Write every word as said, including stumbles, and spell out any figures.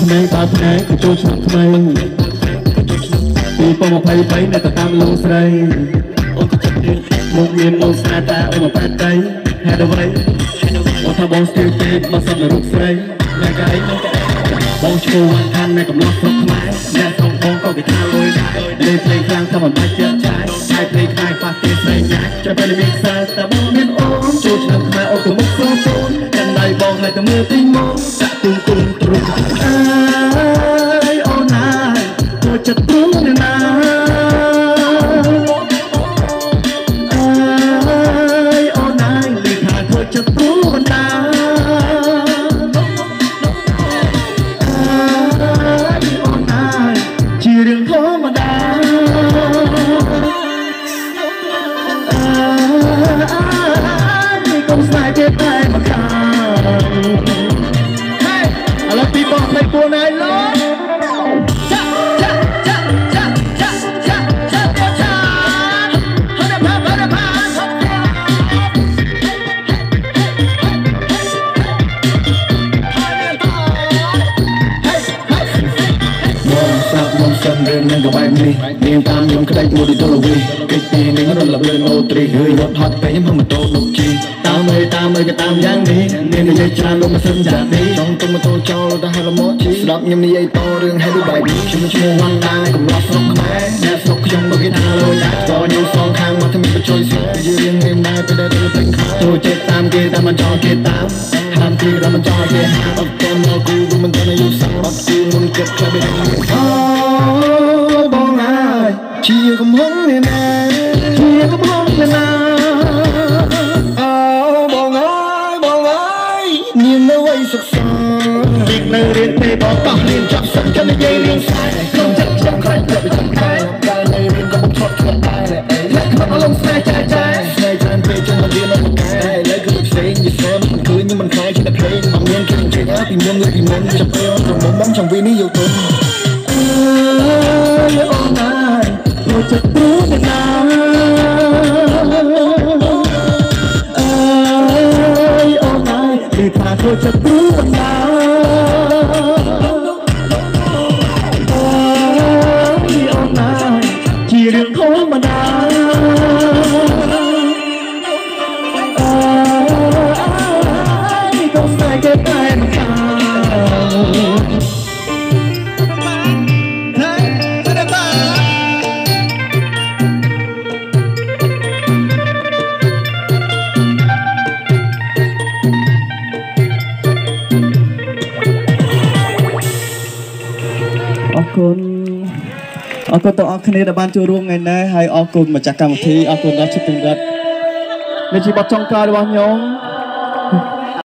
ថ្មីបើផ្នែកក៏ចូលឆ្នាំថ្មីពីពងមកភ័យភ័យនៅតែតាមលោកស្រីអូនក៏ចិត្តទៀតមកមានអូនស្នេហ៍តែអូនមកបែកដៃហេតុអ្វីអូនថាបងស្ទើរពេកបើសិនតែរូបស្រីតែកាយនៅតែបងឈ្មោះវាន់ខាន់នៅកំឡោះស្រុកខ្មែរអ្នកស្រុកបងក៏គេថាលុយដែរលេងភ្លេងខ្លាំងថាមិនបាច់ជាចាយឆាយភ្លេងខ្មែរប៉ះទេស្រីញ៉ាចាំពេលមានខ្សែតែបងមានអូនចូលឆ្នាំខ្មែរអូនទៅមុខសូនសូនកាន់ដៃបងហើយតែមើលទីមកចាក់ទុំទុំទ្រុងអើយអូនណាចូលចិត្តទ្រុងណាអើយអូនណាលីថាចូលចិត្តទ្រុងណាជារឿងធម្មតានេះកុំស្នេហ៍ទេតែមកខាងហេឥឡូវពីបងផ្លេចពួនហើយលោកចាក់ចាក់ចាក់ចាក់ចាក់ចាក់ចាក់ចាក់ចាក់ហត់ផាហត់ផាហត់ផាបងស្ដាប់បងសិនរឿងនឹងក៏បែបនេះនាងតាមខ្ញុំក្តិចមួយទីទល់វីកិច្ចពីនេះរលឹកលឿនអូត្រីហើយរត់ហត់ពេកខ្ញុំហឹងម៉ូតូលោកជីតាមអើយតាមអើយក៏តាមយ៉ាងនេះមាននិយាយច្រើនលោកមិនសឹងចាស់នេះចង់ទៅម៉ូតូចោលទៅហៅលម៉ូជីស្ដាប់ខ្ញុំនិយាយតរឿងហើយដូចបែបនេះខ្ញុំឈ្មោះវ៉ាន់ដាកំឡោះស្រុកខ្មែរអ្នកស្រុកខ្ញុំមកគេថាលុយដែរតខ្ញុំសងខាងមកធ្វើបញ្ជួយស្រីយើងរៀងដែរទៅតែទៅពេញខាងចូលចិត្តតាមគេតាមមិនចោលគេតាមហាមទីតាមមិនចោលគេហាមអត់តាមមកគូមិនទៅយុសអត់គូមិនគិតខ្លាបអូបងហើយជាកំហុងនេះណាជាកំហុងនេះណាអូបងហើយបងហើយនាងនៅវ័យសិក្សារៀននៅរៀនទេបងតោះរៀនចប់សិនចាំនិយាយរៀនស្អាតក្នុងចិត្តខ្ញុំខ្លាចទៅចំខែតែនៅរៀនក៏មិនឈប់ឆ្លងដែរអ្នកខ្វះអารមណ៍ស្នេហ៍ចាចាស្នេហ៍ច្រើនពេកចង់មករៀនមកកែលើគឺផ្សេងយីសែមិនឃើញខ្ញុំមិនខ្លាចជាតែភ្លេងមកមានគេនិយាយពីមុនលើពីមុនចាំពេលខ្ញុំបងចង់វិញនេះយកទុនអូនណាចូលចិត្តព្រួយណាអើយអូនណាគឺថាចូលចិត្តព្រួយណាអើយអូនណាជារឿងធម្មតាអើយកុំស្នេហ៍គេតែម្ខាងអរគុណអរគុណដល់អរគ្នាដែលបានចូលរួមថ្ងៃនេះហើយអរគុណម្ចាស់កម្មវិធីអរគុណដល់ជិតពិនិត្យនេះជាបទចុងក្រោយរបស់ខ្ញុំ